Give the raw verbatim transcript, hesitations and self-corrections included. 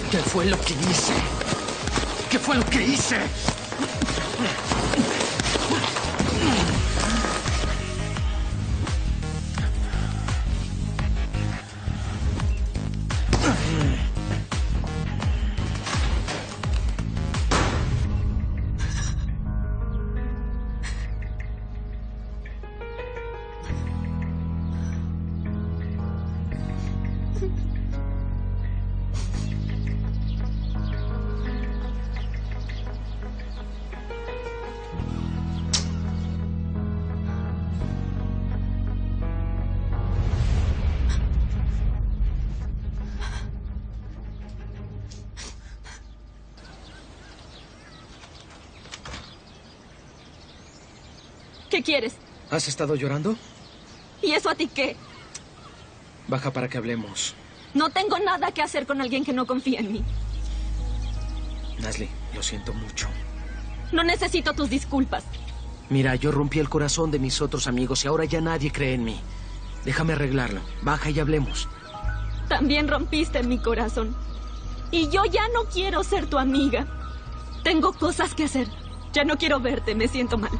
¿Qué fue lo que hice? ¿Qué fue lo que hice? ¿Qué quieres? ¿Has estado llorando? ¿Y eso a ti qué? Baja para que hablemos. No tengo nada que hacer con alguien que no confía en mí. Nasli, lo siento mucho. No necesito tus disculpas. Mira, yo rompí el corazón de mis otros amigos y ahora ya nadie cree en mí. Déjame arreglarlo. Baja y hablemos. También rompiste mi corazón. Y yo ya no quiero ser tu amiga. Tengo cosas que hacer. Ya no quiero verte, me siento mal.